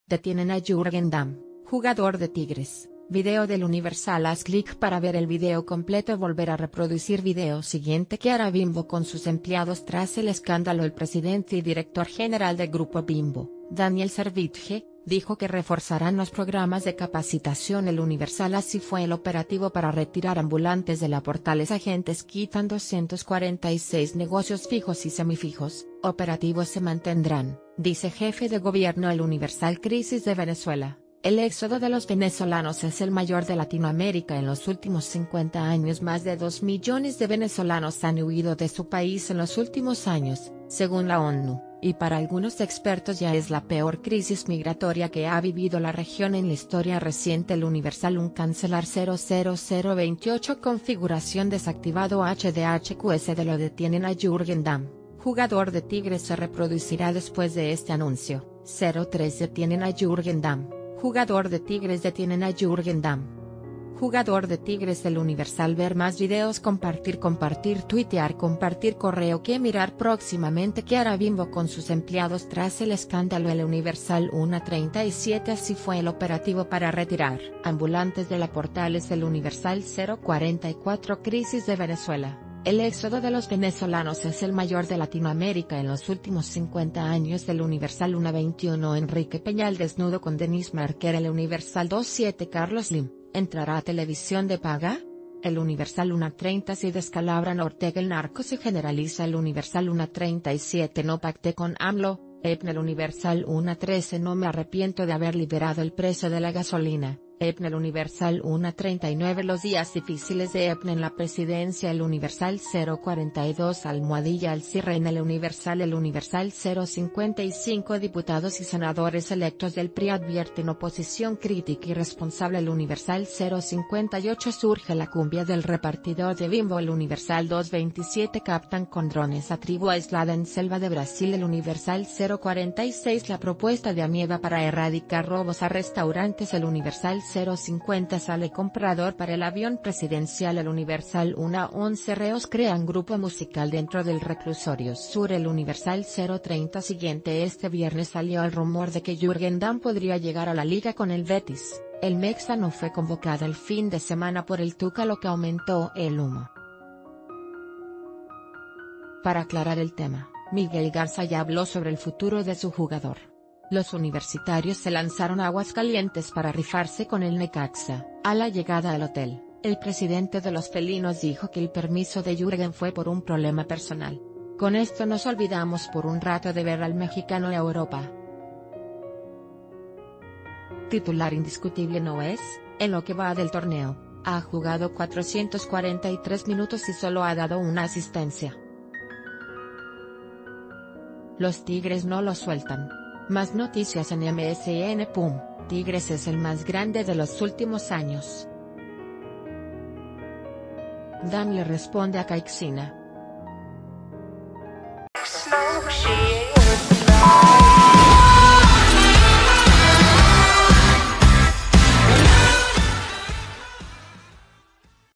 Detienen a Jürgen Damm, jugador de Tigres. Video del Universal. Haz clic para ver el video completo. Volver a reproducir video siguiente que hará Bimbo con sus empleados tras el escándalo. El presidente y director general del Grupo Bimbo, Daniel Servitje, dijo que reforzarán los programas de capacitación. El Universal. Así fue el operativo para retirar ambulantes de la Portales. Agentes quitan 246 negocios fijos y semifijos. Operativos se mantendrán, dice jefe de gobierno. El Universal. Crisis de Venezuela. El éxodo de los venezolanos es el mayor de Latinoamérica en los últimos 50 años. Más de 2 millones de venezolanos han huido de su país en los últimos años, según la ONU, y para algunos expertos ya es la peor crisis migratoria que ha vivido la región en la historia reciente. El Universal. Un cancelar 00028 configuración desactivado. HDHQS de lo detienen a Jürgen Damm, jugador de Tigres. Se reproducirá después de este anuncio. 03 detienen a Jürgen Damm, jugador de Tigres. Detienen a Jürgen Damm, jugador de Tigres. El Universal. Ver más videos. Compartir, tuitear, compartir correo. Que mirar próximamente. ¿Qué hará Bimbo con sus empleados tras el escándalo? El Universal. 1:37. Así fue el operativo para retirar ambulantes de la Portales. El Universal. 0:44. Crisis de Venezuela. El éxodo de los venezolanos es el mayor de Latinoamérica en los últimos 50 años. El Universal. 1:21. Enrique Peñal desnudo con Denise Marquer. El Universal. 2:7. Carlos Slim, ¿entrará a televisión de paga? El Universal. 1:30. Si descalabran a Ortega el narco se generaliza. El Universal. 1:37. No pacté con AMLO, EPN. El Universal. 1:13. No me arrepiento de haber liberado el precio de la gasolina, EPN. El Universal. 1:39. Los días difíciles de EPN en la presidencia. El Universal. 0:42. Almohadilla al cierre en el Universal. El Universal. 0:55. Diputados y senadores electos del PRI advierten oposición crítica y responsable. El Universal. 0:58. Surge la cumbia del repartidor de Bimbo. El Universal. 2:27. Captan con drones a tribu aislada en selva de Brasil. El Universal. 0:46. La propuesta de Amieva para erradicar robos a restaurantes. El Universal. 0:50. Sale comprador para el avión presidencial. El Universal. 1:11. Reos crean grupo musical dentro del reclusorio sur. El Universal. 0:30. Siguiente. Este viernes salió el rumor de que Jürgen Damm podría llegar a la liga con el Betis. El mexa no fue convocado el fin de semana por el Tuca, lo que aumentó el humo. Para aclarar el tema, Miguel Garza ya habló sobre el futuro de su jugador. Los universitarios se lanzaron a Aguascalientes para rifarse con el Necaxa. A la llegada al hotel, el presidente de los felinos dijo que el permiso de Jürgen fue por un problema personal. Con esto nos olvidamos por un rato de ver al mexicano en Europa. Titular indiscutible no es, en lo que va del torneo, ha jugado 443 minutos y solo ha dado una asistencia. Los Tigres no lo sueltan. Más noticias en MSN. Tigres es el más grande de los últimos años. Damm le responde a Caixinha.